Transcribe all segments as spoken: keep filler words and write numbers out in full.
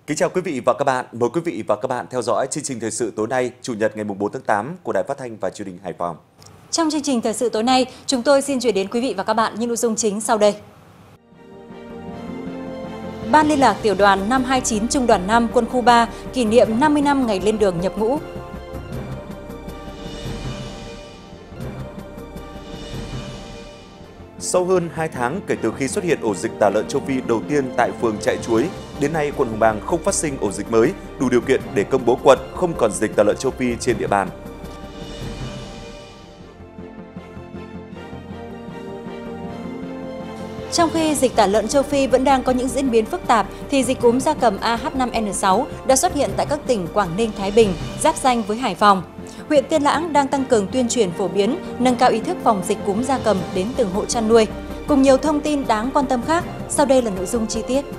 Kính chào quý vị và các bạn. Mời quý vị và các bạn theo dõi chương trình thời sự tối nay, Chủ nhật ngày bốn tháng tám của Đài Phát thanh và Truyền hình Hải Phòng. Trong chương trình thời sự tối nay, chúng tôi xin chuyển đến quý vị và các bạn những nội dung chính sau đây. Ban Liên lạc Tiểu đoàn năm hai chín Trung đoàn năm Quân khu ba kỷ niệm năm mươi năm ngày lên đường nhập ngũ. Sau hơn hai tháng kể từ khi xuất hiện ổ dịch tả lợn châu Phi đầu tiên tại phường Trại Chuối, đến nay quận Hồng Bàng không phát sinh ổ dịch mới, đủ điều kiện để công bố quận không còn dịch tả lợn châu Phi trên địa bàn. Trong khi dịch tả lợn châu Phi vẫn đang có những diễn biến phức tạp, thì dịch cúm gia cầm A H năm N sáu đã xuất hiện tại các tỉnh Quảng Ninh, Thái Bình, giáp ranh với Hải Phòng. Huyện Tiên Lãng đang tăng cường tuyên truyền phổ biến, nâng cao ý thức phòng dịch cúm gia cầm đến từng hộ chăn nuôi. Cùng nhiều thông tin đáng quan tâm khác, sau đây là nội dung chi tiết.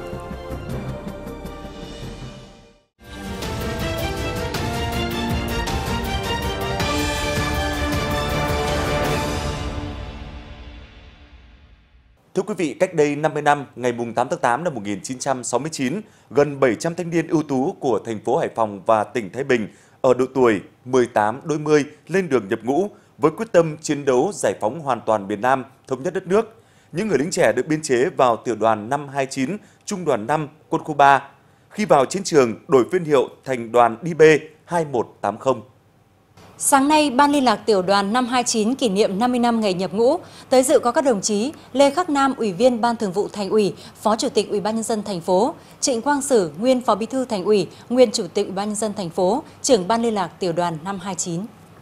Thưa quý vị, cách đây năm mươi năm, ngày tám tháng tám năm một nghìn chín trăm sáu mươi chín, gần bảy trăm thanh niên ưu tú của thành phố Hải Phòng và tỉnh Thái Bình ở độ tuổi mười tám đôi mươi lên đường nhập ngũ với quyết tâm chiến đấu giải phóng hoàn toàn miền Nam, thống nhất đất nước. Những người lính trẻ được biên chế vào tiểu đoàn năm hai chín, Trung đoàn năm, Quân khu ba. Khi vào chiến trường, đổi phiên hiệu thành đoàn D B hai một tám không. Sáng nay, Ban Liên lạc Tiểu đoàn năm hai chín kỷ niệm năm mươi năm ngày nhập ngũ. Tới dự có các đồng chí Lê Khắc Nam, Ủy viên Ban Thường vụ Thành ủy, Phó Chủ tịch Ủy ban nhân dân thành phố, Trịnh Quang Sử, nguyên Phó Bí thư Thành ủy, nguyên Chủ tịch Ủy ban nhân dân thành phố, trưởng Ban Liên lạc Tiểu đoàn năm hai chín.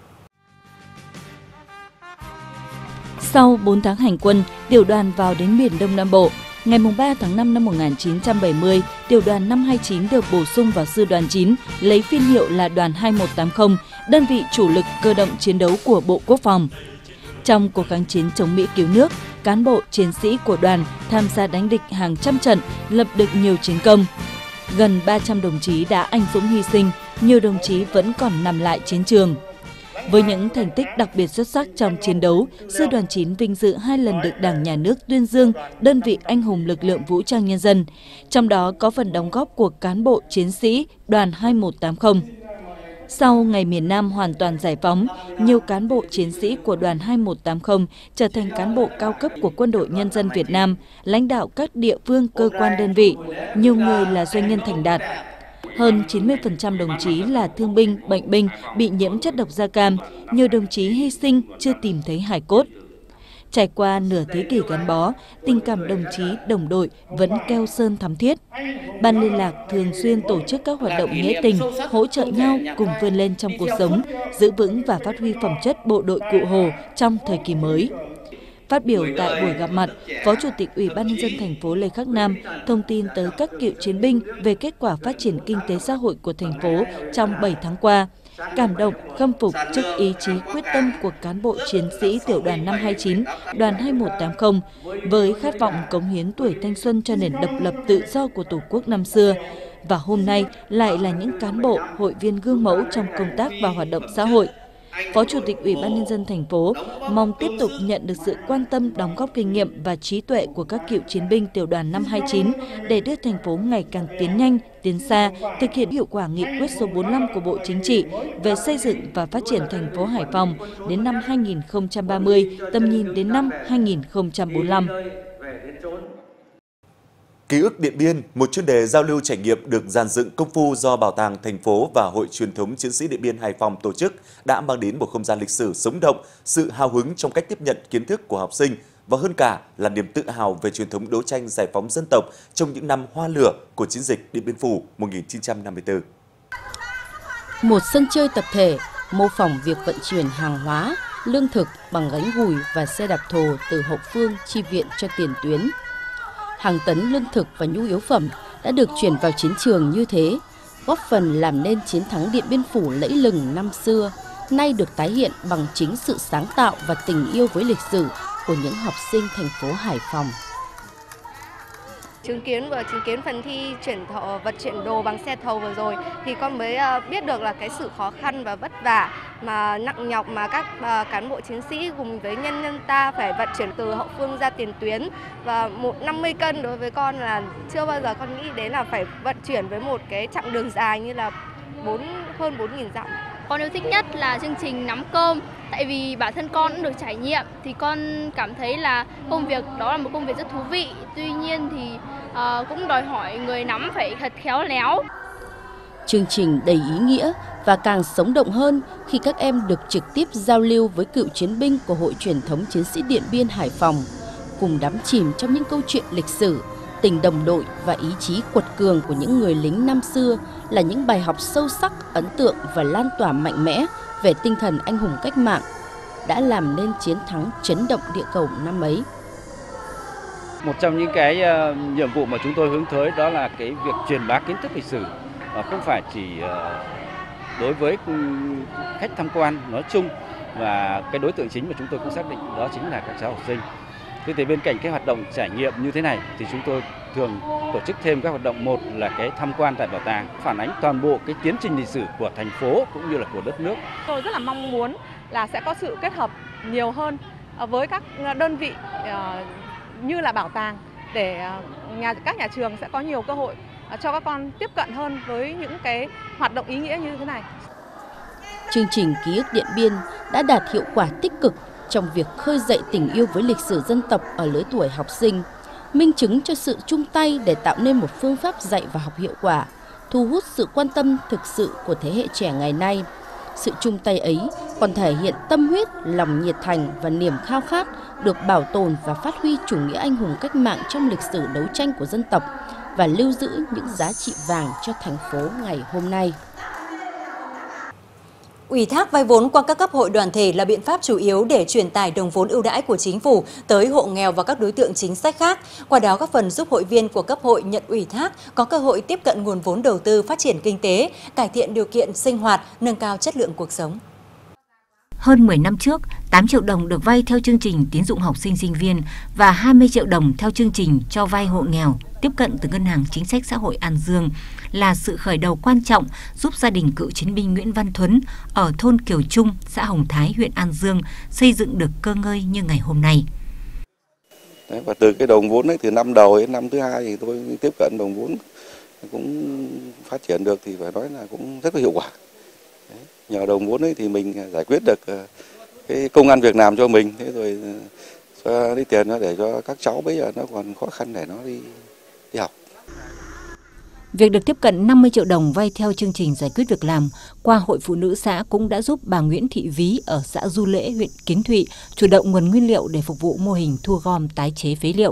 Sau bốn tháng hành quân, tiểu đoàn vào đến miền Đông Nam Bộ. Ngày ba tháng năm năm một nghìn chín trăm bảy mươi, tiểu đoàn năm hai chín được bổ sung vào sư đoàn chín, lấy phiên hiệu là đoàn hai một tám không, đơn vị chủ lực cơ động chiến đấu của Bộ Quốc phòng. Trong cuộc kháng chiến chống Mỹ cứu nước, cán bộ chiến sĩ của đoàn tham gia đánh địch hàng trăm trận, lập được nhiều chiến công. Gần ba trăm đồng chí đã anh dũng hy sinh, nhiều đồng chí vẫn còn nằm lại chiến trường. Với những thành tích đặc biệt xuất sắc trong chiến đấu, sư đoàn chín vinh dự hai lần được Đảng, Nhà nước tuyên dương đơn vị anh hùng lực lượng vũ trang nhân dân, trong đó có phần đóng góp của cán bộ chiến sĩ đoàn hai một tám không. Sau ngày miền Nam hoàn toàn giải phóng, nhiều cán bộ chiến sĩ của đoàn hai một tám không trở thành cán bộ cao cấp của Quân đội Nhân dân Việt Nam, lãnh đạo các địa phương cơ quan đơn vị, nhiều người là doanh nhân thành đạt. Hơn chín mươi phần trăm đồng chí là thương binh, bệnh binh bị nhiễm chất độc da cam, nhiều đồng chí hy sinh chưa tìm thấy hài cốt. Trải qua nửa thế kỷ gắn bó, tình cảm đồng chí, đồng đội vẫn keo sơn thắm thiết. Ban Liên lạc thường xuyên tổ chức các hoạt động nghĩa tình, hỗ trợ nhau cùng vươn lên trong cuộc sống, giữ vững và phát huy phẩm chất bộ đội Cụ Hồ trong thời kỳ mới. Phát biểu tại buổi gặp mặt, Phó Chủ tịch Ủy ban nhân dân thành phố Lê Khắc Nam thông tin tới các cựu chiến binh về kết quả phát triển kinh tế xã hội của thành phố trong bảy tháng qua, cảm động, khâm phục trước ý chí quyết tâm của cán bộ chiến sĩ tiểu đoàn năm hai chín, đoàn hai một tám không với khát vọng cống hiến tuổi thanh xuân cho nền độc lập tự do của Tổ quốc năm xưa. Và hôm nay lại là những cán bộ, hội viên gương mẫu trong công tác và hoạt động xã hội. Phó Chủ tịch Ủy ban nhân dân thành phố mong tiếp tục nhận được sự quan tâm, đóng góp kinh nghiệm và trí tuệ của các cựu chiến binh tiểu đoàn năm hai chín để đưa thành phố ngày càng tiến nhanh, tiến xa, thực hiện hiệu quả nghị quyết số bốn mươi lăm của Bộ Chính trị về xây dựng và phát triển thành phố Hải Phòng đến năm hai nghìn không trăm ba mươi, tầm nhìn đến năm hai nghìn không trăm bốn mươi lăm. Ký ức Điện Biên, một chuyên đề giao lưu trải nghiệm được dàn dựng công phu do Bảo tàng thành phố và Hội truyền thống Chiến sĩ Điện Biên Hải Phòng tổ chức đã mang đến một không gian lịch sử sống động, sự hào hứng trong cách tiếp nhận kiến thức của học sinh và hơn cả là niềm tự hào về truyền thống đấu tranh giải phóng dân tộc trong những năm hoa lửa của chiến dịch Điện Biên Phủ một nghìn chín trăm năm mươi tư. Một sân chơi tập thể mô phỏng việc vận chuyển hàng hóa, lương thực bằng gánh gùi và xe đạp thồ từ hậu phương chi viện cho tiền tuyến. Hàng tấn lương thực và nhu yếu phẩm đã được chuyển vào chiến trường như thế, góp phần làm nên chiến thắng Điện Biên Phủ lẫy lừng năm xưa, nay được tái hiện bằng chính sự sáng tạo và tình yêu với lịch sử của những học sinh thành phố Hải Phòng. Chứng kiến vừa chứng kiến phần thi chuyển thọ, vật chuyển đồ bằng xe thầu vừa rồi thì con mới biết được là cái sự khó khăn và vất vả mà nặng nhọc mà các uh, cán bộ chiến sĩ cùng với nhân dân ta phải vận chuyển từ hậu phương ra tiền tuyến, và một năm mươi cân đối với con là chưa bao giờ con nghĩ đến là phải vận chuyển với một cái chặng đường dài như là bốn hơn bốn nghìn dặm. Con yêu thích nhất là chương trình nắm cơm, tại vì bản thân con cũng được trải nghiệm thì con cảm thấy là công việc đó là một công việc rất thú vị. Tuy nhiên thì uh, cũng đòi hỏi người nắm phải thật khéo léo. Chương trình đầy ý nghĩa và càng sống động hơn khi các em được trực tiếp giao lưu với cựu chiến binh của Hội Truyền thống Chiến sĩ Điện Biên Hải Phòng, cùng đắm chìm trong những câu chuyện lịch sử, tình đồng đội và ý chí quật cường của những người lính năm xưa là những bài học sâu sắc, ấn tượng và lan tỏa mạnh mẽ về tinh thần anh hùng cách mạng đã làm nên chiến thắng chấn động địa cầu năm ấy. Một trong những cái uh, nhiệm vụ mà chúng tôi hướng tới đó là cái việc truyền bá kiến thức lịch sử, uh, không phải chỉ uh, đối với khách tham quan nói chung, và cái đối tượng chính mà chúng tôi cũng xác định đó chính là các cháu học sinh. Thế thì bên cạnh cái hoạt động trải nghiệm như thế này thì chúng tôi thường tổ chức thêm các hoạt động, một là cái tham quan tại bảo tàng, phản ánh toàn bộ cái tiến trình lịch sử của thành phố cũng như là của đất nước. Tôi rất là mong muốn là sẽ có sự kết hợp nhiều hơn với các đơn vị như là bảo tàng, để nhà các nhà trường sẽ có nhiều cơ hội cho các con tiếp cận hơn với những cái hoạt động ý nghĩa như thế này. Chương trình Ký ức Điện Biên đã đạt hiệu quả tích cực trong việc khơi dậy tình yêu với lịch sử dân tộc ở lứa tuổi học sinh, minh chứng cho sự chung tay để tạo nên một phương pháp dạy và học hiệu quả, thu hút sự quan tâm thực sự của thế hệ trẻ ngày nay. Sự chung tay ấy còn thể hiện tâm huyết, lòng nhiệt thành và niềm khao khát được bảo tồn và phát huy chủ nghĩa anh hùng cách mạng trong lịch sử đấu tranh của dân tộc và lưu giữ những giá trị vàng cho thành phố ngày hôm nay. Ủy thác vay vốn qua các cấp hội đoàn thể là biện pháp chủ yếu để truyền tải đồng vốn ưu đãi của chính phủ tới hộ nghèo và các đối tượng chính sách khác. Qua đó góp phần giúp hội viên của cấp hội nhận ủy thác có cơ hội tiếp cận nguồn vốn đầu tư phát triển kinh tế, cải thiện điều kiện sinh hoạt, nâng cao chất lượng cuộc sống. Hơn mười năm trước, tám triệu đồng được vay theo chương trình tín dụng học sinh sinh viên và hai mươi triệu đồng theo chương trình cho vay hộ nghèo tiếp cận từ Ngân hàng Chính sách Xã hội An Dương là sự khởi đầu quan trọng giúp gia đình cựu chiến binh Nguyễn Văn Thuấn ở thôn Kiều Trung, xã Hồng Thái, huyện An Dương xây dựng được cơ ngơi như ngày hôm nay. Đấy, và từ cái đồng vốn ấy, từ năm đầu đến năm thứ hai thì tôi tiếp cận đồng vốn cũng phát triển được thì phải nói là cũng rất là hiệu quả. Đấy, nhờ đồng vốn ấy thì mình giải quyết được cái công ăn việc làm cho mình, thế rồi cho đi tiền để cho các cháu bây giờ nó còn khó khăn để nó đi đi học. Việc được tiếp cận năm mươi triệu đồng vay theo chương trình giải quyết việc làm qua Hội Phụ nữ xã cũng đã giúp bà Nguyễn Thị Ví ở xã Du Lễ, huyện Kiến Thụy chủ động nguồn nguyên liệu để phục vụ mô hình thu gom tái chế phế liệu.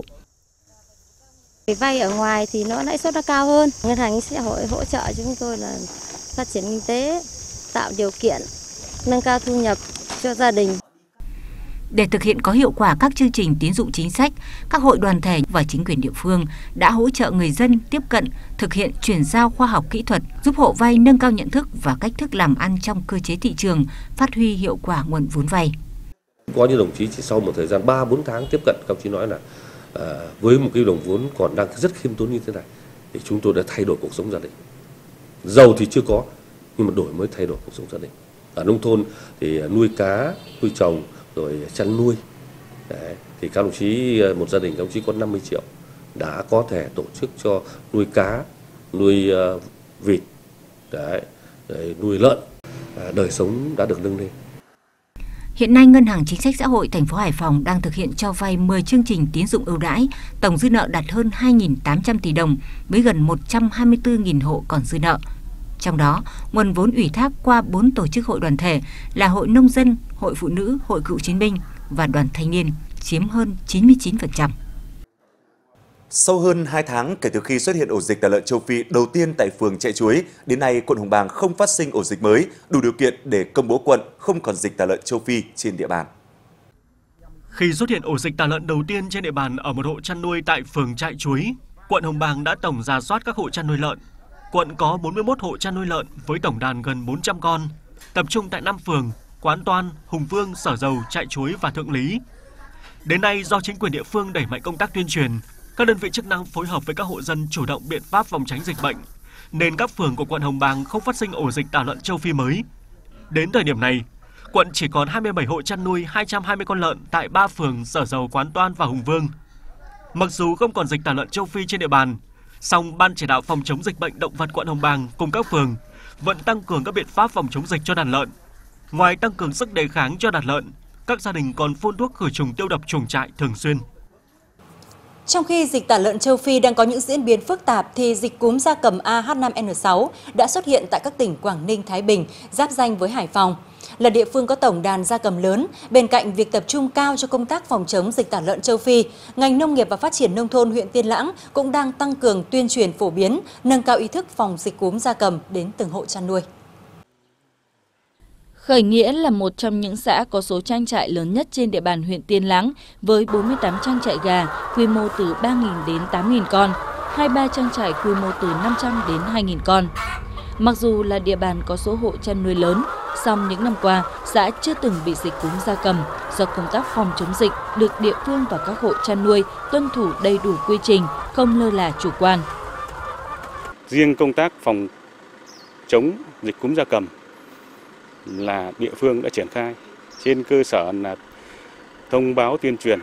Cái vay ở ngoài thì nó lãi suất nó cao hơn. Ngân hàng sẽ hội hỗ trợ chúng tôi là phát triển kinh tế, tạo điều kiện, nâng cao thu nhập cho gia đình. Để thực hiện có hiệu quả các chương trình tín dụng chính sách, các hội đoàn thể và chính quyền địa phương đã hỗ trợ người dân tiếp cận, thực hiện chuyển giao khoa học kỹ thuật, giúp hộ vay nâng cao nhận thức và cách thức làm ăn trong cơ chế thị trường, phát huy hiệu quả nguồn vốn vay. Có những đồng chí chỉ sau một thời gian ba bốn tháng tiếp cận, các đồng chí nói là à, với một cái đồng vốn còn đang rất khiêm tốn như thế này, thì chúng tôi đã thay đổi cuộc sống gia đình. Giàu thì chưa có, nhưng mà đổi mới thay đổi cuộc sống gia đình. Ở nông thôn thì nuôi cá, nuôi trồng, rồi chăn nuôi. Đấy, thì các đồng chí, một gia đình các đồng chí có năm mươi triệu đã có thể tổ chức cho nuôi cá, nuôi uh, vịt, đấy, đấy, nuôi lợn, à, đời sống đã được nâng lên. Hiện nay, Ngân hàng Chính sách Xã hội thành phố Hải Phòng đang thực hiện cho vay mười chương trình tín dụng ưu đãi, tổng dư nợ đạt hơn hai nghìn tám trăm tỷ đồng với gần một trăm hai mươi tư nghìn hộ còn dư nợ. Trong đó, nguồn vốn ủy thác qua bốn tổ chức hội đoàn thể là Hội Nông dân, Hội Phụ nữ, Hội Cựu chiến binh và Đoàn Thanh niên chiếm hơn chín mươi chín phần trăm. Sau hơn hai tháng kể từ khi xuất hiện ổ dịch tả lợn châu Phi đầu tiên tại phường Trại Chuối, đến nay quận Hồng Bàng không phát sinh ổ dịch mới, đủ điều kiện để công bố quận không còn dịch tả lợn châu Phi trên địa bàn. Khi xuất hiện ổ dịch tả lợn đầu tiên trên địa bàn ở một hộ chăn nuôi tại phường Trại Chuối, quận Hồng Bàng đã tổng rà soát các hộ chăn nuôi lợn. Quận có bốn mươi mốt hộ chăn nuôi lợn với tổng đàn gần bốn trăm con, tập trung tại năm phường: Quán Toan, Hùng Vương, Sở Dầu, Trại Chuối và Thượng Lý. Đến nay, do chính quyền địa phương đẩy mạnh công tác tuyên truyền, các đơn vị chức năng phối hợp với các hộ dân chủ động biện pháp phòng tránh dịch bệnh, nên các phường của quận Hồng Bàng không phát sinh ổ dịch tả lợn châu Phi mới. Đến thời điểm này, quận chỉ còn hai mươi bảy hộ chăn nuôi hai trăm hai mươi con lợn tại ba phường Sở Dầu, Quán Toan và Hùng Vương. Mặc dù không còn dịch tả lợn châu Phi trên địa bàn, song Ban chỉ đạo phòng chống dịch bệnh động vật quận Hồng Bàng cùng các phường vẫn tăng cường các biện pháp phòng chống dịch cho đàn lợn. Ngoài tăng cường sức đề kháng cho đàn lợn, các gia đình còn phun thuốc khử trùng tiêu độc chuồng trại thường xuyên. Trong khi dịch tả lợn châu Phi đang có những diễn biến phức tạp, thì dịch cúm gia cầm A H năm N sáu đã xuất hiện tại các tỉnh Quảng Ninh, Thái Bình, giáp ranh với Hải Phòng. Là địa phương có tổng đàn gia cầm lớn, bên cạnh việc tập trung cao cho công tác phòng chống dịch tả lợn châu Phi, ngành nông nghiệp và phát triển nông thôn huyện Tiên Lãng cũng đang tăng cường tuyên truyền phổ biến, nâng cao ý thức phòng dịch cúm gia cầm đến từng hộ chăn nuôi. Khởi Nghĩa là một trong những xã có số trang trại lớn nhất trên địa bàn huyện Tiên Lãng với bốn mươi tám trang trại gà, quy mô từ ba nghìn đến tám nghìn con, hai mươi ba trang trại quy mô từ năm trăm đến hai nghìn con. Mặc dù là địa bàn có số hộ chăn nuôi lớn, song những năm qua, xã chưa từng bị dịch cúm gia cầm do công tác phòng chống dịch được địa phương và các hộ chăn nuôi tuân thủ đầy đủ quy trình, không lơ là chủ quan. Riêng công tác phòng chống dịch cúm gia cầm là địa phương đã triển khai trên cơ sở là thông báo tuyên truyền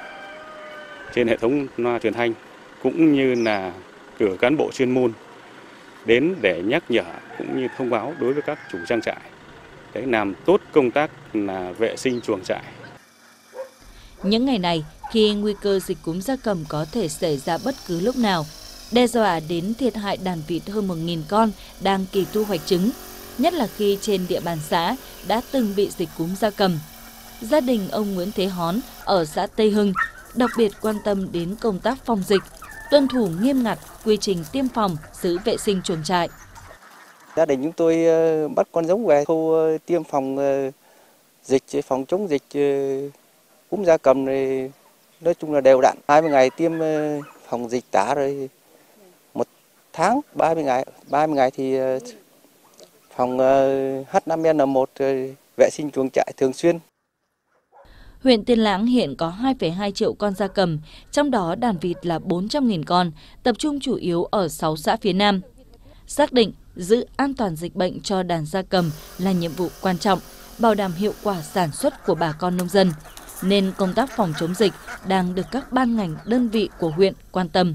trên hệ thống loa truyền thanh cũng như là cử cán bộ chuyên môn đến để nhắc nhở cũng như thông báo đối với các chủ trang trại để làm tốt công tác là vệ sinh chuồng trại. Những ngày này, khi nguy cơ dịch cúm gia cầm có thể xảy ra bất cứ lúc nào, đe dọa đến thiệt hại đàn vịt hơn một nghìn con đang kỳ thu hoạch trứng, nhất là khi trên địa bàn xã đã từng bị dịch cúm gia cầm. Gia đình ông Nguyễn Thế Hón ở xã Tây Hưng đặc biệt quan tâm đến công tác phòng dịch, tuân thủ nghiêm ngặt quy trình tiêm phòng, giữ vệ sinh chuồng trại. Gia đình chúng tôi bắt con giống về khâu tiêm phòng dịch, phòng chống dịch cúm gia cầm này nói chung là đều đặn. hai mươi ngày tiêm phòng dịch tả rồi một tháng, ba mươi ngày, ba mươi ngày thì phòng H năm N một vệ sinh chuồng trại thường xuyên. Huyện Tiên Lãng hiện có hai phẩy hai triệu con gia cầm, trong đó đàn vịt là bốn trăm nghìn con, tập trung chủ yếu ở sáu xã phía Nam. Xác định giữ an toàn dịch bệnh cho đàn gia cầm là nhiệm vụ quan trọng, bảo đảm hiệu quả sản xuất của bà con nông dân, nên công tác phòng chống dịch đang được các ban ngành đơn vị của huyện quan tâm.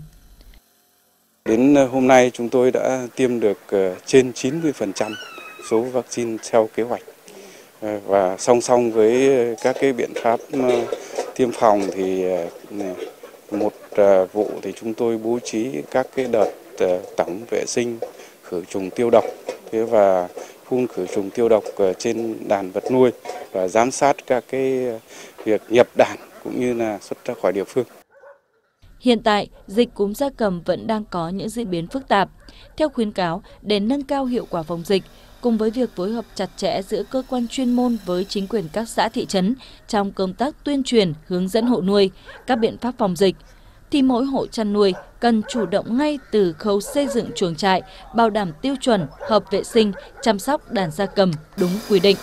Đến hôm nay chúng tôi đã tiêm được trên chín mươi phần trăm số vaccine theo kế hoạch. Và song song với các cái biện pháp tiêm phòng thì một vụ thì chúng tôi bố trí các cái đợt tổng vệ sinh khử trùng tiêu độc và phun khử trùng tiêu độc trên đàn vật nuôi và giám sát các cái việc nhập đàn cũng như là xuất ra khỏi địa phương. Hiện tại, dịch cúm gia cầm vẫn đang có những diễn biến phức tạp. Theo khuyến cáo, để nâng cao hiệu quả phòng dịch, cùng với việc phối hợp chặt chẽ giữa cơ quan chuyên môn với chính quyền các xã thị trấn trong công tác tuyên truyền, hướng dẫn hộ nuôi các biện pháp phòng dịch, thì mỗi hộ chăn nuôi cần chủ động ngay từ khâu xây dựng chuồng trại, bảo đảm tiêu chuẩn, hợp vệ sinh, chăm sóc đàn gia cầm đúng quy định.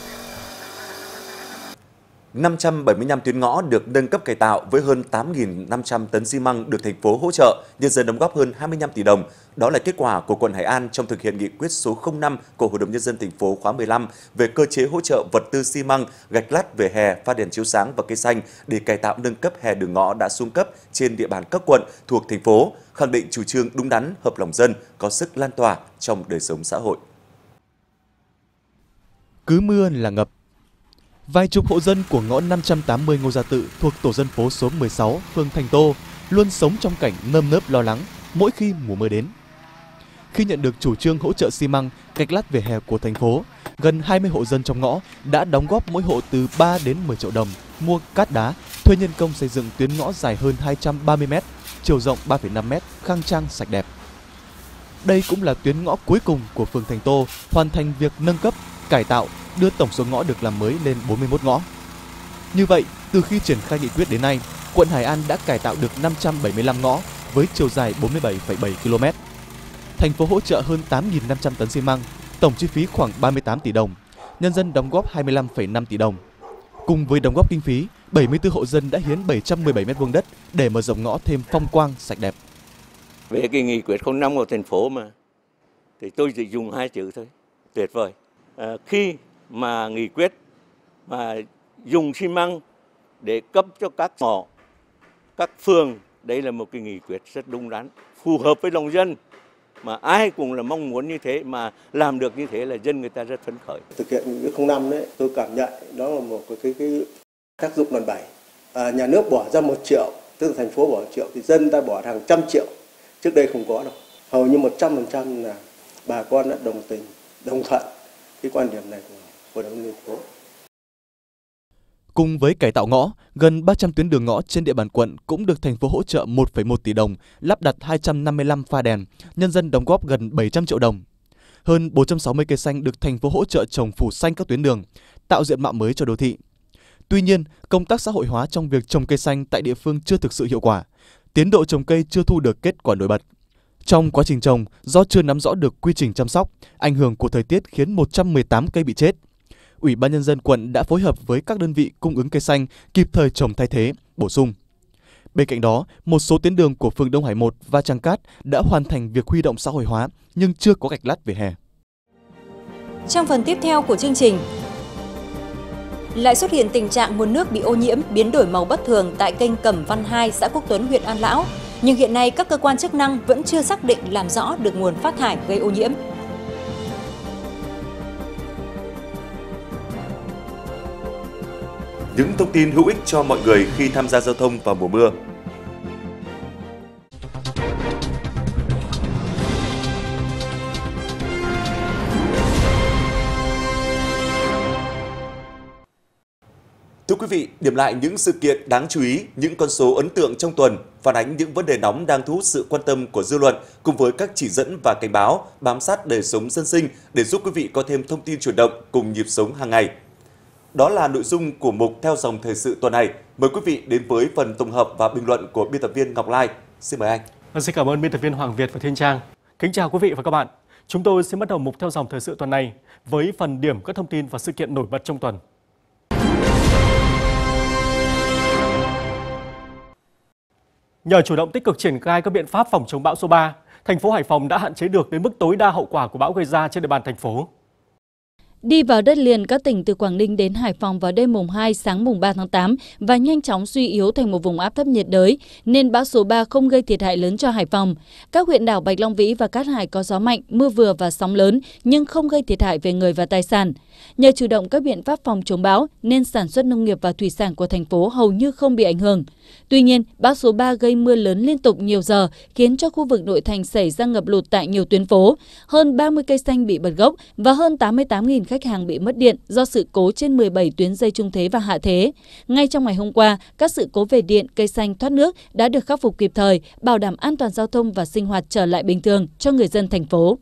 năm trăm bảy mươi lăm tuyến ngõ được nâng cấp cải tạo với hơn tám nghìn năm trăm tấn xi măng được thành phố hỗ trợ, nhân dân đóng góp hơn hai mươi lăm tỷ đồng. Đó là kết quả của quận Hải An trong thực hiện nghị quyết số không năm của Hội đồng Nhân dân thành phố khóa mười lăm về cơ chế hỗ trợ vật tư xi măng, gạch lát vỉa hè, pha đèn chiếu sáng và cây xanh để cải tạo nâng cấp hè đường ngõ đã xuống cấp trên địa bàn các quận thuộc thành phố, khẳng định chủ trương đúng đắn, hợp lòng dân, có sức lan tỏa trong đời sống xã hội. Cứ mưa là ngập. Vài chục hộ dân của ngõ năm trăm tám mươi Ngô Gia Tự thuộc tổ dân phố số mười sáu, phường Thành Tô luôn sống trong cảnh nơm nớp lo lắng mỗi khi mùa mưa đến. Khi nhận được chủ trương hỗ trợ xi măng, gạch lát vỉa hè của thành phố, gần hai mươi hộ dân trong ngõ đã đóng góp mỗi hộ từ ba đến mười triệu đồng mua cát đá, thuê nhân công xây dựng tuyến ngõ dài hơn hai trăm ba mươi mét, chiều rộng ba phẩy năm mét, khang trang sạch đẹp. Đây cũng là tuyến ngõ cuối cùng của phường Thành Tô hoàn thành việc nâng cấp, cải tạo, đưa tổng số ngõ được làm mới lên bốn mươi mốt ngõ. Như vậy, từ khi triển khai nghị quyết đến nay, quận Hải An đã cải tạo được năm trăm bảy mươi lăm ngõ với chiều dài bốn mươi bảy phẩy bảy ki lô mét. Thành phố hỗ trợ hơn tám nghìn năm trăm tấn xi măng, tổng chi phí khoảng ba mươi tám tỷ đồng, nhân dân đóng góp hai mươi lăm phẩy năm tỷ đồng. Cùng với đóng góp kinh phí, bảy mươi tư hộ dân đã hiến bảy trăm mười bảy mét vuông đất để mở rộng ngõ thêm phong quang sạch đẹp. Về cái nghị quyết không năm của thành phố mà, thì tôi chỉ dùng hai chữ thôi, tuyệt vời. À, khi mà nghị quyết mà dùng xi măng để cấp cho các mỏ, các phường. Đây là một cái nghị quyết rất đúng đắn, phù hợp với lòng dân, mà ai cũng là mong muốn như thế, mà làm được như thế là dân người ta rất phấn khởi. Thực hiện nghị quyết không năm đấy, tôi cảm nhận đó là một cái, cái, cái tác dụng đòn bẩy. À, nhà nước bỏ ra một triệu, tức là thành phố bỏ một triệu, thì dân ta bỏ hàng trăm triệu. Trước đây không có đâu. Hầu như một trăm phần trăm là bà con đã đồng tình, đồng thuận cái quan điểm này của Hội đồng nhân dân thành phố. Cùng với cải tạo ngõ, gần ba trăm tuyến đường ngõ trên địa bàn quận cũng được thành phố hỗ trợ một phẩy một tỷ đồng, lắp đặt hai trăm năm mươi lăm pha đèn, nhân dân đóng góp gần bảy trăm triệu đồng. Hơn bốn trăm sáu mươi cây xanh được thành phố hỗ trợ trồng phủ xanh các tuyến đường, tạo diện mạo mới cho đô thị. Tuy nhiên, công tác xã hội hóa trong việc trồng cây xanh tại địa phương chưa thực sự hiệu quả. Tiến độ trồng cây chưa thu được kết quả nổi bật. Trong quá trình trồng, do chưa nắm rõ được quy trình chăm sóc, ảnh hưởng của thời tiết khiến một trăm mười tám cây bị chết. Ủy ban Nhân dân quận đã phối hợp với các đơn vị cung ứng cây xanh kịp thời trồng thay thế, bổ sung. Bên cạnh đó, một số tuyến đường của phường Đông Hải một và Tràng Cát đã hoàn thành việc huy động xã hội hóa nhưng chưa có gạch lát vỉa hè. Trong phần tiếp theo của chương trình, lại xuất hiện tình trạng nguồn nước bị ô nhiễm, biến đổi màu bất thường tại kênh Cẩm Văn hai, xã Quốc Tuấn, huyện An Lão. Nhưng hiện nay các cơ quan chức năng vẫn chưa xác định làm rõ được nguồn phát thải gây ô nhiễm. Những thông tin hữu ích cho mọi người khi tham gia giao thông vào mùa mưa. Thưa quý vị, điểm lại những sự kiện đáng chú ý, những con số ấn tượng trong tuần, phản ánh những vấn đề nóng đang thu hút sự quan tâm của dư luận cùng với các chỉ dẫn và cảnh báo bám sát đời sống dân sinh để giúp quý vị có thêm thông tin chuyển động cùng nhịp sống hàng ngày. Đó là nội dung của mục Theo dòng thời sự tuần này. Mời quý vị đến với phần tổng hợp và bình luận của biên tập viên Ngọc Lai. Xin mời anh. Xin cảm ơn biên tập viên Hoàng Việt và Thiên Trang. Kính chào quý vị và các bạn. Chúng tôi sẽ bắt đầu mục Theo dòng thời sự tuần này với phần điểm các thông tin và sự kiện nổi bật trong tuần. Nhờ chủ động tích cực triển khai các biện pháp phòng chống bão số ba, thành phố Hải Phòng đã hạn chế được đến mức tối đa hậu quả của bão gây ra trên địa bàn thành phố. Đi vào đất liền các tỉnh từ Quảng Ninh đến Hải Phòng vào đêm mùng hai sáng mùng ba tháng tám và nhanh chóng suy yếu thành một vùng áp thấp nhiệt đới, nên bão số ba không gây thiệt hại lớn cho Hải Phòng. Các huyện đảo Bạch Long Vĩ và Cát Hải có gió mạnh, mưa vừa và sóng lớn nhưng không gây thiệt hại về người và tài sản. Nhờ chủ động các biện pháp phòng chống bão nên sản xuất nông nghiệp và thủy sản của thành phố hầu như không bị ảnh hưởng. Tuy nhiên, bão số ba gây mưa lớn liên tục nhiều giờ khiến cho khu vực nội thành xảy ra ngập lụt tại nhiều tuyến phố. Hơn ba mươi cây xanh bị bật gốc và hơn tám mươi tám nghìn khách hàng bị mất điện do sự cố trên mười bảy tuyến dây trung thế và hạ thế. Ngay trong ngày hôm qua, các sự cố về điện, cây xanh, thoát nước đã được khắc phục kịp thời, bảo đảm an toàn giao thông và sinh hoạt trở lại bình thường cho người dân thành phố.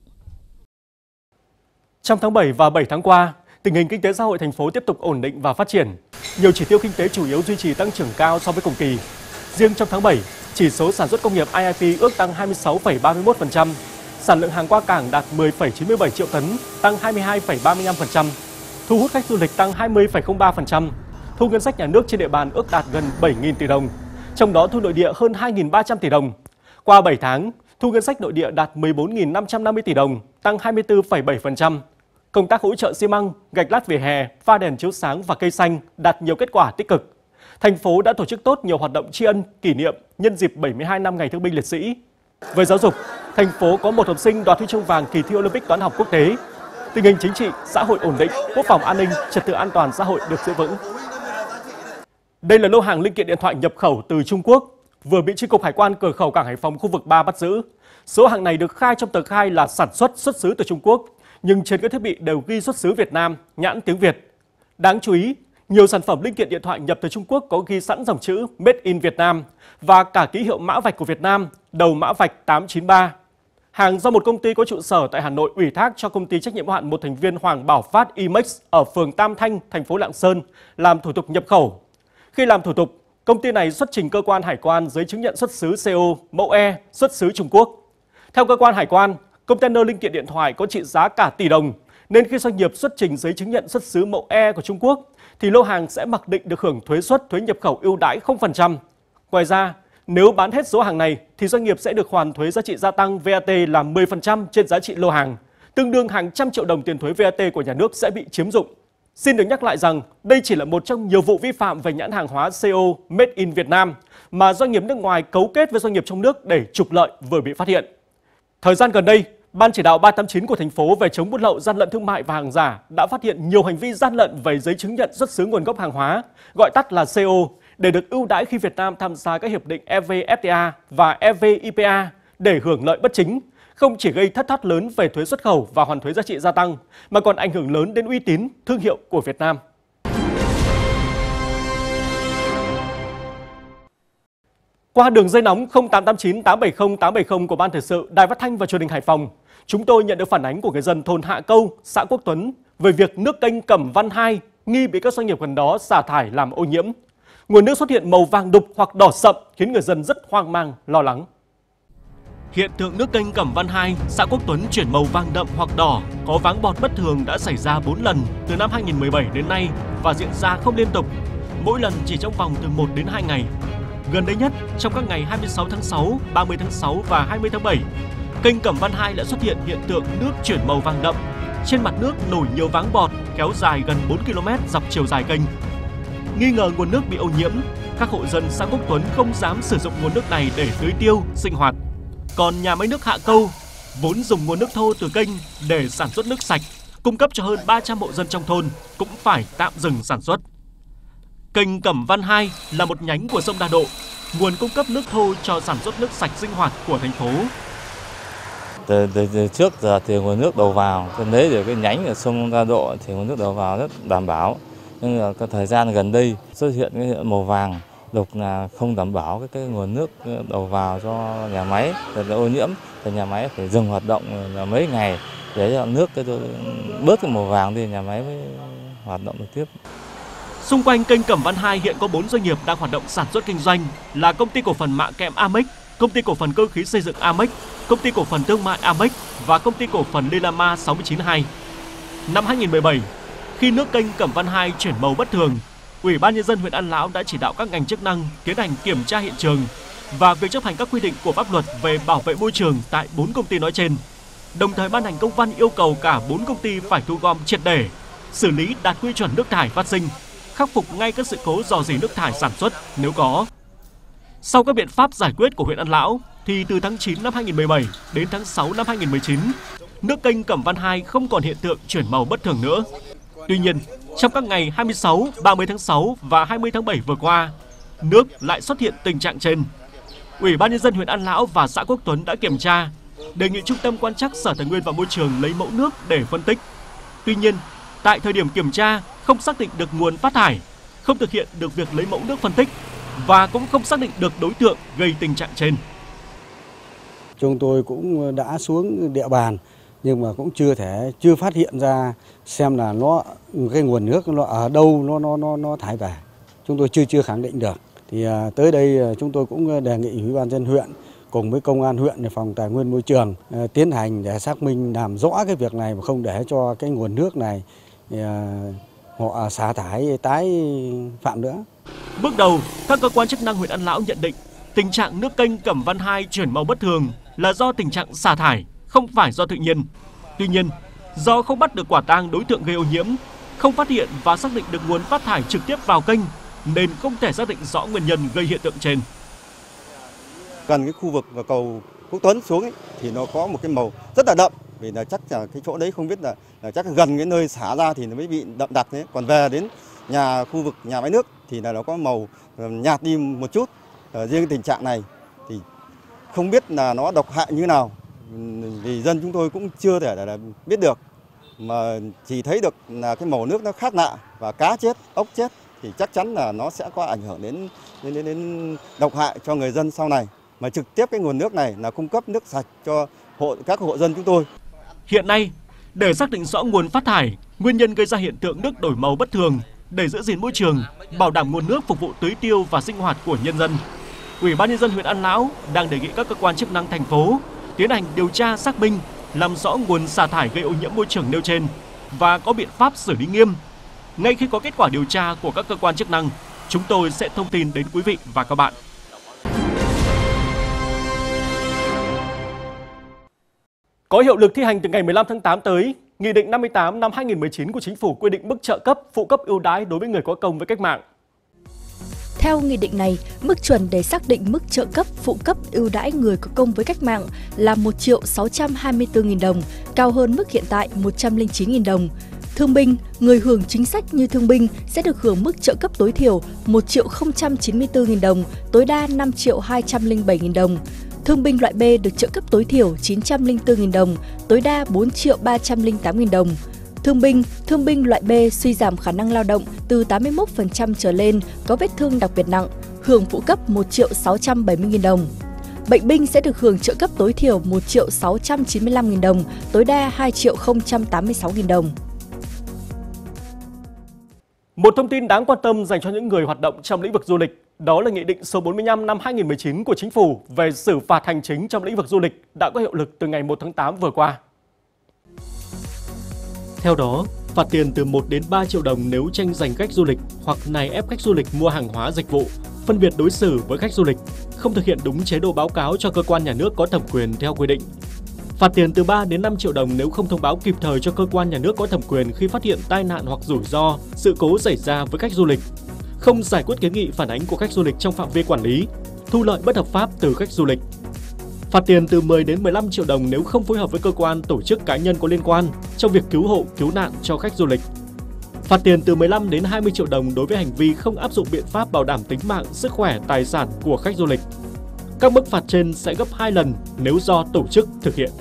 Trong tháng bảy và bảy tháng qua, tình hình kinh tế xã hội thành phố tiếp tục ổn định và phát triển. Nhiều chỉ tiêu kinh tế chủ yếu duy trì tăng trưởng cao so với cùng kỳ. Riêng trong tháng bảy, chỉ số sản xuất công nghiệp i i pê ước tăng hai mươi sáu phẩy ba mươi mốt phần trăm, sản lượng hàng qua cảng đạt mười phẩy chín mươi bảy triệu tấn, tăng hai mươi hai phẩy ba mươi lăm phần trăm, thu hút khách du lịch tăng hai mươi phẩy không ba phần trăm, thu ngân sách nhà nước trên địa bàn ước đạt gần bảy nghìn tỷ đồng, trong đó thu nội địa hơn hai nghìn ba trăm tỷ đồng. Qua bảy tháng, thu ngân sách nội địa đạt mười bốn nghìn năm trăm năm mươi tỷ đồng, tăng hai mươi tư phẩy bảy phần trăm. Công tác hỗ trợ xi măng, gạch lát vỉa hè, pha đèn chiếu sáng và cây xanh đạt nhiều kết quả tích cực. Thành phố đã tổ chức tốt nhiều hoạt động tri ân, kỷ niệm nhân dịp bảy mươi hai năm Ngày Thương binh Liệt sĩ. Với giáo dục, thành phố có một học sinh đoạt huy chương vàng kỳ thi Olympic toán học quốc tế. Tình hình chính trị, xã hội ổn định, quốc phòng an ninh, trật tự an toàn xã hội được giữ vững. Đây là lô hàng linh kiện điện thoại nhập khẩu từ Trung Quốc, vừa bị Chi cục Hải quan cửa khẩu cảng Hải Phòng khu vực ba bắt giữ. Số hàng này được khai trong tờ khai là sản xuất xuất xứ từ Trung Quốc, nhưng trên các thiết bị đều ghi xuất xứ Việt Nam, nhãn tiếng Việt. Đáng chú ý, nhiều sản phẩm linh kiện điện thoại nhập từ Trung Quốc có ghi sẵn dòng chữ Made in Việt Nam và cả ký hiệu mã vạch của Việt Nam, đầu mã vạch tám chín ba. Hàng do một công ty có trụ sở tại Hà Nội ủy thác cho công ty trách nhiệm hữu hạn một thành viên Hoàng Bảo Phát Imex ở phường Tam Thanh, thành phố Lạng Sơn làm thủ tục nhập khẩu. Khi làm thủ tục, công ty này xuất trình cơ quan hải quan giấy chứng nhận xuất xứ xê ô mẫu E xuất xứ Trung Quốc. Theo cơ quan hải quan, container linh kiện điện thoại có trị giá cả tỷ đồng, nên khi doanh nghiệp xuất trình giấy chứng nhận xuất xứ mẫu E của Trung Quốc, thì lô hàng sẽ mặc định được hưởng thuế suất thuế nhập khẩu ưu đãi không phần trăm. Ngoài ra, nếu bán hết số hàng này, thì doanh nghiệp sẽ được hoàn thuế giá trị gia tăng vê a tê là mười phần trăm trên giá trị lô hàng, tương đương hàng trăm triệu đồng tiền thuế vê a tê của nhà nước sẽ bị chiếm dụng. Xin được nhắc lại rằng đây chỉ là một trong nhiều vụ vi phạm về nhãn hàng hóa xê o Made in Việt Nam mà doanh nghiệp nước ngoài cấu kết với doanh nghiệp trong nước để trục lợi vừa bị phát hiện. Thời gian gần đây, Ban chỉ đạo ba tám chín của thành phố về chống buôn lậu, gian lận thương mại và hàng giả đã phát hiện nhiều hành vi gian lận về giấy chứng nhận xuất xứ nguồn gốc hàng hóa, gọi tắt là xê o, để được ưu đãi khi Việt Nam tham gia các hiệp định e vê ép tê a và e vê i pê a để hưởng lợi bất chính, không chỉ gây thất thoát lớn về thuế xuất khẩu và hoàn thuế giá trị gia tăng, mà còn ảnh hưởng lớn đến uy tín, thương hiệu của Việt Nam. Qua đường dây nóng không tám tám chín tám bảy không tám bảy không của Ban Thời sự Đài Phát thanh và Truyền hình Hải Phòng, chúng tôi nhận được phản ánh của người dân thôn Hạ Câu, xã Quốc Tuấn về việc nước kênh Cẩm Văn hai nghi bị các doanh nghiệp gần đó xả thải làm ô nhiễm. Nguồn nước xuất hiện màu vàng đục hoặc đỏ sậm khiến người dân rất hoang mang, lo lắng. Hiện tượng nước kênh Cẩm Văn hai, xã Quốc Tuấn chuyển màu vàng đậm hoặc đỏ, có váng bọt bất thường đã xảy ra bốn lần từ năm hai nghìn không trăm mười bảy đến nay và diễn ra không liên tục, mỗi lần chỉ trong vòng từ một đến hai ngày. Gần đây nhất, trong các ngày hai mươi sáu tháng sáu, ba mươi tháng sáu và hai mươi tháng bảy, kênh Cẩm Văn hai đã xuất hiện hiện tượng nước chuyển màu vàng đậm. Trên mặt nước nổi nhiều váng bọt kéo dài gần bốn ki lô mét dọc chiều dài kênh. Nghi ngờ nguồn nước bị ô nhiễm, các hộ dân xã Quốc Tuấn không dám sử dụng nguồn nước này để tưới tiêu, sinh hoạt. Còn nhà máy nước Hạ Câu vốn dùng nguồn nước thô từ kênh để sản xuất nước sạch, cung cấp cho hơn ba trăm hộ dân trong thôn, cũng phải tạm dừng sản xuất. Kênh Cẩm Văn hai là một nhánh của sông Đa Độ, nguồn cung cấp nước thô cho sản xuất nước sạch sinh hoạt của thành phố. Từ, từ, từ trước giờ thì nguồn nước đầu vào, từ đấy từ cái nhánh ở sông Đa Độ thì nguồn nước đầu vào rất đảm bảo. Nhưng mà cái thời gian gần đây xuất hiện cái hiện màu vàng đục là không đảm bảo cái, cái nguồn nước đầu vào cho nhà máy, là ô nhiễm, thì nhà máy phải dừng hoạt động là mấy ngày để cho nước cái bớt cái màu vàng thì nhà máy mới hoạt động được tiếp. Xung quanh kênh Cẩm Văn hai hiện có bốn doanh nghiệp đang hoạt động sản xuất kinh doanh là công ty cổ phần Mạ Kẽm Amex, công ty cổ phần cơ khí xây dựng Amex, công ty cổ phần thương mại Amex và công ty cổ phần Lilama sáu chín hai. Năm hai nghìn không trăm mười bảy, khi nước kênh Cẩm Văn hai chuyển màu bất thường, Ủy ban Nhân dân huyện An Lão đã chỉ đạo các ngành chức năng tiến hành kiểm tra hiện trường và việc chấp hành các quy định của pháp luật về bảo vệ môi trường tại bốn công ty nói trên, đồng thời ban hành công văn yêu cầu cả bốn công ty phải thu gom triệt để, xử lý đạt quy chuẩn nước thải phát sinh, khắc phục ngay các sự cố rò rỉ nước thải sản xuất nếu có. Sau các biện pháp giải quyết của huyện An Lão, thì từ tháng chín năm hai nghìn không trăm mười bảy đến tháng sáu năm hai nghìn không trăm mười chín, nước kênh Cẩm Văn hai không còn hiện tượng chuyển màu bất thường nữa. Tuy nhiên, trong các ngày hai mươi sáu, ba mươi tháng sáu và hai mươi tháng bảy vừa qua, nước lại xuất hiện tình trạng trên. Ủy ban Nhân dân huyện An Lão và xã Quốc Tuấn đã kiểm tra, đề nghị Trung tâm Quan trắc Sở Tài nguyên và Môi trường lấy mẫu nước để phân tích. Tuy nhiên, tại thời điểm kiểm tra không xác định được nguồn phát thải, không thực hiện được việc lấy mẫu nước phân tích và cũng không xác định được đối tượng gây tình trạng trên. Chúng tôi cũng đã xuống địa bàn nhưng mà cũng chưa thể chưa phát hiện ra xem là nó cái nguồn nước nó ở đâu nó nó nó nó thải về. Chúng tôi chưa chưa khẳng định được. Thì à, tới đây chúng tôi cũng đề nghị Ủy ban nhân dân huyện cùng với công an huyện, phòng tài nguyên môi trường à, tiến hành để xác minh làm rõ cái việc này và không để cho cái nguồn nước này à, họ xả thải tái phạm nữa. Bước đầu, các cơ quan chức năng huyện An Lão nhận định tình trạng nước kênh Cẩm Văn hai chuyển màu bất thường là do tình trạng xả thải, không phải do tự nhiên. Tuy nhiên, do không bắt được quả tang đối tượng gây ô nhiễm, không phát hiện và xác định được nguồn phát thải trực tiếp vào kênh, nên không thể xác định rõ nguyên nhân gây hiện tượng trên. Gần cái khu vực cầu Quốc Tuấn xuống ấy, thì nó có một cái màu rất là đậm, vì là chắc là cái chỗ đấy không biết là, là chắc là gần cái nơi xả ra thì nó mới bị đậm đặc thế. Còn về đến nhà khu vực nhà máy nước thì là nó có màu nhạt đi một chút. Ở riêng tình trạng này thì không biết là nó độc hại như nào, vì dân chúng tôi cũng chưa thể là biết được, mà chỉ thấy được là cái màu nước nó khác lạ và cá chết, ốc chết thì chắc chắn là nó sẽ có ảnh hưởng đến đến, đến, đến độc hại cho người dân sau này. Mà trực tiếp cái nguồn nước này là cung cấp nước sạch cho hộ các hộ dân chúng tôi. Hiện nay, để xác định rõ nguồn phát thải, nguyên nhân gây ra hiện tượng nước đổi màu bất thường, để giữ gìn môi trường, bảo đảm nguồn nước phục vụ tưới tiêu và sinh hoạt của nhân dân, Ủy ban Nhân dân huyện An Lão đang đề nghị các cơ quan chức năng thành phố tiến hành điều tra xác minh, làm rõ nguồn xả thải gây ô nhiễm môi trường nêu trên và có biện pháp xử lý nghiêm. Ngay khi có kết quả điều tra của các cơ quan chức năng, chúng tôi sẽ thông tin đến quý vị và các bạn. Có hiệu lực thi hành từ ngày mười lăm tháng tám tới, Nghị định năm mươi tám năm hai nghìn không trăm mười chín của Chính phủ quy định mức trợ cấp, phụ cấp ưu đãi đối với người có công với cách mạng. Theo nghị định này, mức chuẩn để xác định mức trợ cấp, phụ cấp ưu đãi người có công với cách mạng là một triệu sáu trăm hai mươi tư nghìn đồng, cao hơn mức hiện tại một trăm lẻ chín nghìn đồng. Thương binh, người hưởng chính sách như thương binh sẽ được hưởng mức trợ cấp tối thiểu một triệu không trăm chín mươi tư nghìn đồng, tối đa năm triệu hai trăm lẻ bảy nghìn đồng. Thương binh loại B được trợ cấp tối thiểu chín trăm lẻ bốn nghìn đồng, tối đa bốn triệu ba trăm lẻ tám nghìn đồng. Thương binh, thương binh loại B suy giảm khả năng lao động từ tám mươi mốt phần trăm trở lên, có vết thương đặc biệt nặng, hưởng phụ cấp một triệu sáu trăm bảy mươi nghìn đồng. Bệnh binh sẽ được hưởng trợ cấp tối thiểu một triệu sáu trăm chín mươi lăm nghìn đồng, tối đa hai triệu không trăm tám mươi sáu nghìn đồng. Một thông tin đáng quan tâm dành cho những người hoạt động trong lĩnh vực du lịch, đó là Nghị định số bốn mươi lăm năm hai nghìn không trăm mười chín của Chính phủ về xử phạt hành chính trong lĩnh vực du lịch đã có hiệu lực từ ngày một tháng tám vừa qua. Theo đó, phạt tiền từ một đến ba triệu đồng nếu tranh giành khách du lịch hoặc nài ép khách du lịch mua hàng hóa dịch vụ, phân biệt đối xử với khách du lịch, không thực hiện đúng chế độ báo cáo cho cơ quan nhà nước có thẩm quyền theo quy định. Phạt tiền từ ba đến năm triệu đồng nếu không thông báo kịp thời cho cơ quan nhà nước có thẩm quyền khi phát hiện tai nạn hoặc rủi ro, sự cố xảy ra với khách du lịch, không giải quyết kiến nghị phản ánh của khách du lịch trong phạm vi quản lý, thu lợi bất hợp pháp từ khách du lịch. Phạt tiền từ mười đến mười lăm triệu đồng nếu không phối hợp với cơ quan, tổ chức cá nhân có liên quan trong việc cứu hộ, cứu nạn cho khách du lịch. Phạt tiền từ mười lăm đến hai mươi triệu đồng đối với hành vi không áp dụng biện pháp bảo đảm tính mạng, sức khỏe, tài sản của khách du lịch. Các mức phạt trên sẽ gấp hai lần nếu do tổ chức thực hiện.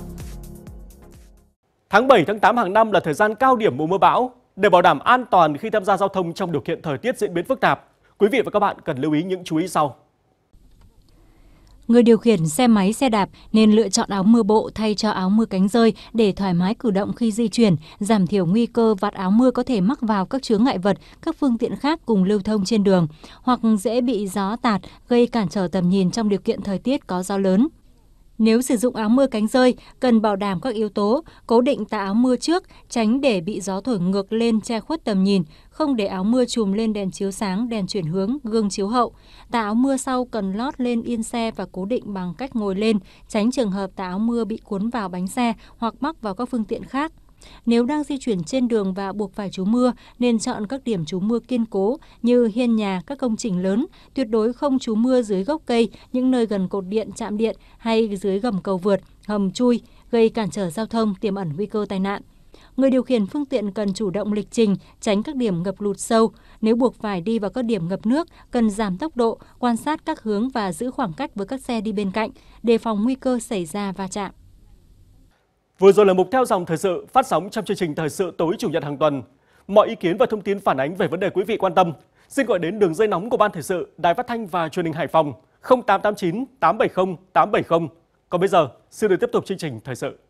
Tháng bảy, tháng tám hàng năm là thời gian cao điểm mùa mưa bão. Để bảo đảm an toàn khi tham gia giao thông trong điều kiện thời tiết diễn biến phức tạp, quý vị và các bạn cần lưu ý những chú ý sau. Người điều khiển xe máy, xe đạp nên lựa chọn áo mưa bộ thay cho áo mưa cánh dơi để thoải mái cử động khi di chuyển, giảm thiểu nguy cơ vạt áo mưa có thể mắc vào các chướng ngại vật, các phương tiện khác cùng lưu thông trên đường, hoặc dễ bị gió tạt gây cản trở tầm nhìn trong điều kiện thời tiết có gió lớn. Nếu sử dụng áo mưa cánh dơi, cần bảo đảm các yếu tố, cố định tà áo mưa trước, tránh để bị gió thổi ngược lên che khuất tầm nhìn, không để áo mưa trùm lên đèn chiếu sáng, đèn chuyển hướng, gương chiếu hậu. Tà áo mưa sau cần lót lên yên xe và cố định bằng cách ngồi lên, tránh trường hợp tà áo mưa bị cuốn vào bánh xe hoặc mắc vào các phương tiện khác. Nếu đang di chuyển trên đường và buộc phải trú mưa, nên chọn các điểm trú mưa kiên cố như hiên nhà, các công trình lớn, tuyệt đối không trú mưa dưới gốc cây, những nơi gần cột điện, trạm điện hay dưới gầm cầu vượt, hầm chui, gây cản trở giao thông, tiềm ẩn nguy cơ tai nạn. Người điều khiển phương tiện cần chủ động lịch trình, tránh các điểm ngập lụt sâu. Nếu buộc phải đi vào các điểm ngập nước, cần giảm tốc độ, quan sát các hướng và giữ khoảng cách với các xe đi bên cạnh, đề phòng nguy cơ xảy ra va chạm. Vừa rồi là mục theo dòng thời sự phát sóng trong chương trình Thời sự tối Chủ nhật hàng tuần. Mọi ý kiến và thông tin phản ánh về vấn đề quý vị quan tâm, xin gọi đến đường dây nóng của Ban Thời sự Đài Phát thanh và Truyền hình Hải Phòng không tám tám chín tám bảy không tám bảy không. Còn bây giờ, xin được tiếp tục chương trình Thời sự.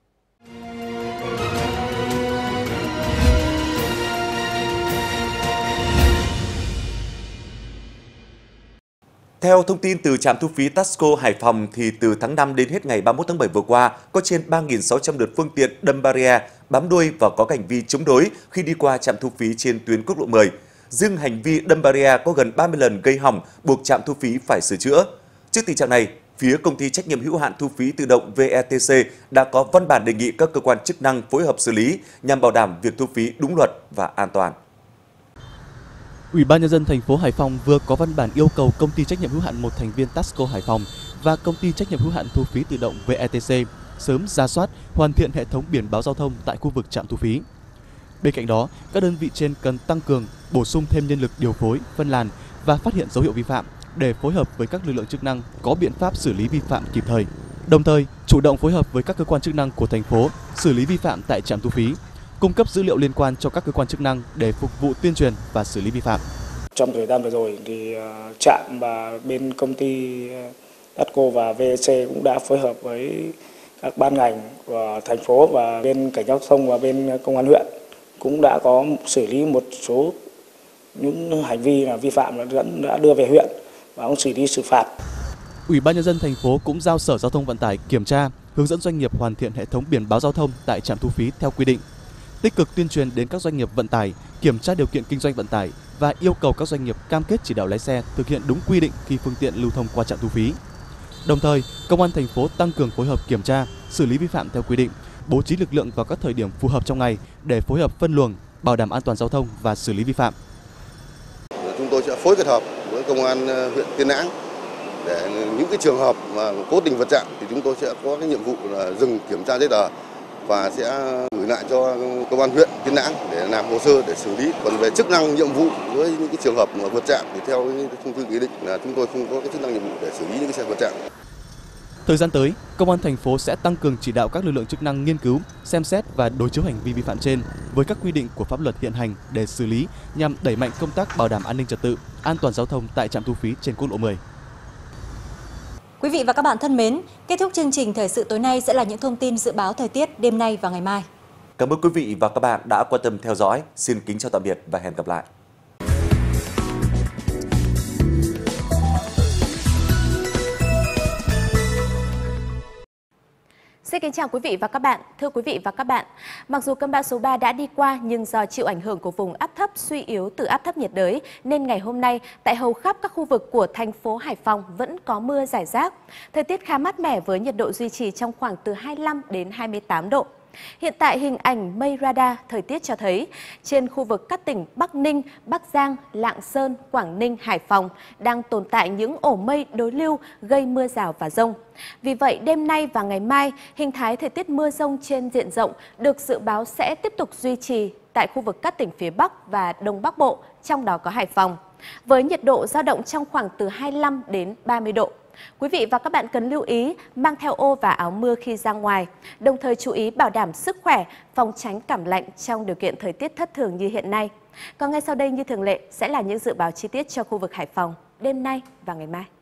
Theo thông tin từ trạm thu phí Taxco Hải Phòng thì từ tháng năm đến hết ngày ba mươi mốt tháng bảy vừa qua, có trên ba nghìn sáu trăm lượt phương tiện đâm barrier, bám đuôi và có hành vi chống đối khi đi qua trạm thu phí trên tuyến quốc lộ mười. Riêng hành vi đâm barrier có gần ba mươi lần gây hỏng, buộc trạm thu phí phải sửa chữa. Trước tình trạng này, phía công ty trách nhiệm hữu hạn thu phí tự động vê e tê xê đã có văn bản đề nghị các cơ quan chức năng phối hợp xử lý nhằm bảo đảm việc thu phí đúng luật và an toàn. Ủy ban nhân dân thành phố Hải Phòng vừa có văn bản yêu cầu công ty trách nhiệm hữu hạn một thành viên Taxco Hải Phòng và công ty trách nhiệm hữu hạn thu phí tự động vê e tê xê sớm rà soát, hoàn thiện hệ thống biển báo giao thông tại khu vực trạm thu phí. Bên cạnh đó, các đơn vị trên cần tăng cường, bổ sung thêm nhân lực điều phối, phân làn và phát hiện dấu hiệu vi phạm để phối hợp với các lực lượng chức năng có biện pháp xử lý vi phạm kịp thời. Đồng thời, chủ động phối hợp với các cơ quan chức năng của thành phố xử lý vi phạm tại trạm thu phí, cung cấp dữ liệu liên quan cho các cơ quan chức năng để phục vụ tuyên truyền và xử lý vi phạm. Trong thời gian vừa rồi thì trạm và bên công ty Taxco và vê e tê xê cũng đã phối hợp với các ban ngành của thành phố và bên cảnh giao thông và bên công an huyện cũng đã có xử lý một số những hành vi là vi phạm đã đưa về huyện và cũng xử lý xử phạt. Ủy ban nhân dân thành phố cũng giao Sở Giao thông Vận tải kiểm tra, hướng dẫn doanh nghiệp hoàn thiện hệ thống biển báo giao thông tại trạm thu phí theo quy định, tích cực tuyên truyền đến các doanh nghiệp vận tải, kiểm tra điều kiện kinh doanh vận tải và yêu cầu các doanh nghiệp cam kết chỉ đạo lái xe thực hiện đúng quy định khi phương tiện lưu thông qua trạm thu phí. Đồng thời, Công an thành phố tăng cường phối hợp kiểm tra, xử lý vi phạm theo quy định bố trí lực lượng vào các thời điểm phù hợp trong ngày để phối hợp phân luồng, bảo đảm an toàn giao thông và xử lý vi phạm. Chúng tôi sẽ phối kết hợp với công an huyện Tiên Lãng để những cái trường hợp mà cố tình vượt chạm thì chúng tôi sẽ có cái nhiệm vụ là dừng kiểm tra giấy tờ và sẽ gửi lại cho công an huyện Tiên Lãng để làm hồ sơ để xử lý. Còn về chức năng nhiệm vụ với những cái trường hợp mà vượt chạm thì theo cái thông tư quy định là chúng tôi không có cái chức năng nhiệm vụ để xử lý những cái xe vượt chạm. Thời gian tới, Công an thành phố sẽ tăng cường chỉ đạo các lực lượng chức năng nghiên cứu, xem xét và đối chiếu hành vi vi phạm trên với các quy định của pháp luật hiện hành để xử lý nhằm đẩy mạnh công tác bảo đảm an ninh trật tự, an toàn giao thông tại trạm thu phí trên quốc lộ mười. Quý vị và các bạn thân mến, kết thúc chương trình thời sự tối nay sẽ là những thông tin dự báo thời tiết đêm nay và ngày mai. Cảm ơn quý vị và các bạn đã quan tâm theo dõi. Xin kính chào tạm biệt và hẹn gặp lại. Xin kính chào quý vị và các bạn. Thưa quý vị và các bạn, mặc dù cơn bão số ba đã đi qua nhưng do chịu ảnh hưởng của vùng áp thấp suy yếu từ áp thấp nhiệt đới nên ngày hôm nay tại hầu khắp các khu vực của thành phố Hải Phòng vẫn có mưa rải rác. Thời tiết khá mát mẻ với nhiệt độ duy trì trong khoảng từ hai mươi lăm đến hai mươi tám độ. Hiện tại hình ảnh mây radar thời tiết cho thấy trên khu vực các tỉnh Bắc Ninh, Bắc Giang, Lạng Sơn, Quảng Ninh, Hải Phòng đang tồn tại những ổ mây đối lưu gây mưa rào và dông. Vì vậy đêm nay và ngày mai, hình thái thời tiết mưa dông trên diện rộng được dự báo sẽ tiếp tục duy trì tại khu vực các tỉnh phía Bắc và Đông Bắc Bộ, trong đó có Hải Phòng, với nhiệt độ dao động trong khoảng từ hai mươi lăm đến ba mươi độ. Quý vị và các bạn cần lưu ý mang theo ô và áo mưa khi ra ngoài, đồng thời chú ý bảo đảm sức khỏe, phòng tránh cảm lạnh trong điều kiện thời tiết thất thường như hiện nay. Còn ngay sau đây như thường lệ sẽ là những dự báo chi tiết cho khu vực Hải Phòng đêm nay và ngày mai.